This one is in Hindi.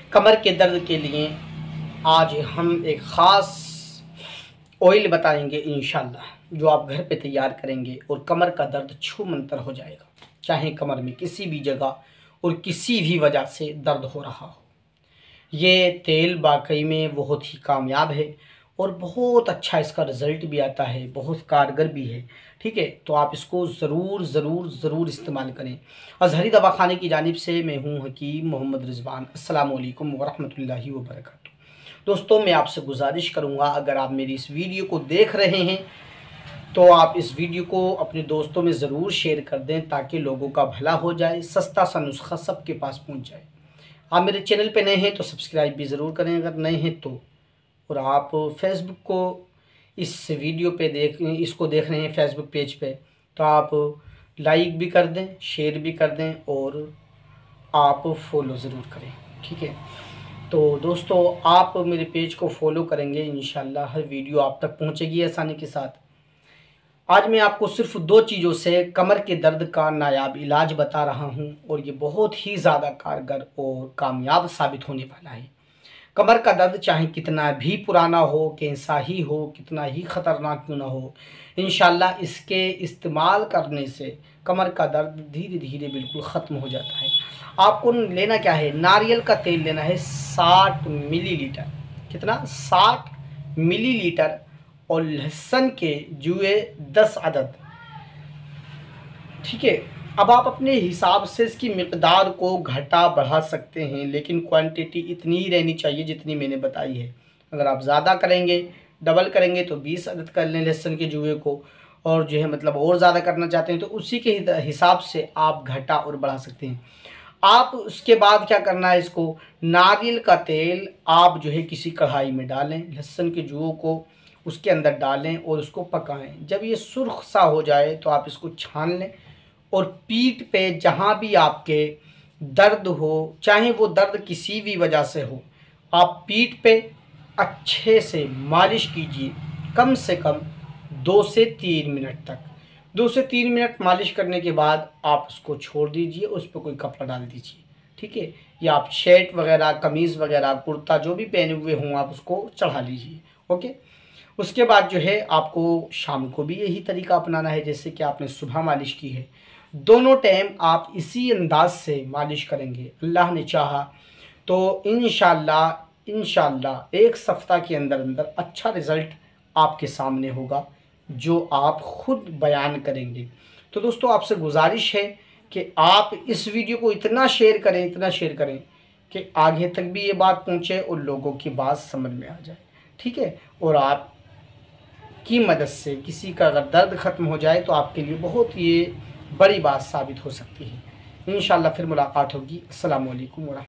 कमर के दर्द के लिए आज हम एक ख़ास ऑयल बताएंगे इंशाल्लाह, जो आप घर पे तैयार करेंगे और कमर का दर्द छू मंतर हो जाएगा। चाहे कमर में किसी भी जगह और किसी भी वजह से दर्द हो रहा हो, ये तेल वाकई में बहुत ही कामयाब है और बहुत अच्छा इसका रिज़ल्ट भी आता है, बहुत कारगर भी है। ठीक है, तो आप इसको ज़रूर ज़रूर ज़रूर इस्तेमाल करें। अज़हरी दवाखाने की जानिब से मैं हूँ हकीम मोहम्मद रिज़वान। अस्सलामु अलैकुम वरहमतुल्लाहि वबरकातुहू। दोस्तों, मैं आपसे गुजारिश करूँगा, अगर आप मेरी इस वीडियो को देख रहे हैं तो आप इस वीडियो को अपने दोस्तों में ज़रूर शेयर कर दें, ताकि लोगों का भला हो जाए, सस्ता सा नुस्खा सबके पास पहुँच जाए। आप मेरे चैनल पे नए हैं तो सब्सक्राइब भी ज़रूर करें अगर नए हैं तो। और आप फेसबुक को इस वीडियो पे इसको देख रहे हैं फेसबुक पेज पे, तो आप लाइक भी कर दें, शेयर भी कर दें और आप फॉलो ज़रूर करें। ठीक है, तो दोस्तों, आप मेरे पेज को फॉलो करेंगे, इंशाल्लाह हर वीडियो आप तक पहुंचेगी आसानी के साथ। आज मैं आपको सिर्फ 2 चीज़ों से कमर के दर्द का नायाब इलाज बता रहा हूं और ये बहुत ही ज़्यादा कारगर और कामयाब साबित होने वाला है। कमर का दर्द चाहे कितना भी पुराना हो, कैसा ही हो, कितना ही ख़तरनाक क्यों ना हो, इंशाल्लाह इसके इस्तेमाल करने से कमर का दर्द धीरे धीरे बिल्कुल ख़त्म हो जाता है। आपको लेना क्या है, नारियल का तेल लेना है 60 मिलीलीटर। कितना? 60 मिलीलीटर। और लहसुन के जुए 10 अदद। ठीक है, अब आप अपने हिसाब से इसकी मिकदार को घटा बढ़ा सकते हैं, लेकिन क्वांटिटी इतनी ही रहनी चाहिए जितनी मैंने बताई है। अगर आप ज़्यादा करेंगे, डबल करेंगे, तो 20 अदद कर लें लहसुन के जुए को, और जो है मतलब और ज़्यादा करना चाहते हैं तो उसी के हिसाब से आप घटा और बढ़ा सकते हैं। आप उसके बाद क्या करना है, इसको नारियल का तेल आप जो है किसी कढ़ाई में डालें, लहसुन के जुओं को उसके अंदर डालें और उसको पकाएं। जब ये सुर्ख सा हो जाए तो आप इसको छान लें और पीठ पे जहाँ भी आपके दर्द हो, चाहे वो दर्द किसी भी वजह से हो, आप पीठ पे अच्छे से मालिश कीजिए, कम से कम 2 से 3 मिनट तक। 2 से 3 मिनट मालिश करने के बाद आप उसको छोड़ दीजिए, उस पर कोई कपड़ा डाल दीजिए। ठीक है, या आप शर्ट वगैरह, कमीज़ वगैरह, कुर्ता जो भी पहने हुए हों आप उसको चढ़ा लीजिए। ओके, उसके बाद जो है आपको शाम को भी यही तरीका अपनाना है जैसे कि आपने सुबह मालिश की है। दोनों टाइम आप इसी अंदाज से मालिश करेंगे, अल्लाह ने चाहा तो इंशाल्लाह 1 सप्ताह के अंदर अंदर अच्छा रिज़ल्ट आपके सामने होगा, जो आप खुद बयान करेंगे। तो दोस्तों, आपसे गुजारिश है कि आप इस वीडियो को इतना शेयर करें, इतना शेयर करें कि आगे तक भी ये बात पहुँचे और लोगों की बात समझ में आ जाए। ठीक है, और आप की मदद से किसी का अगर दर्द ख़त्म हो जाए तो आपके लिए बहुत ये बड़ी बात साबित हो सकती है। इंशाल्लाह फिर मुलाकात होगी। अस्सलामु अलैकुम।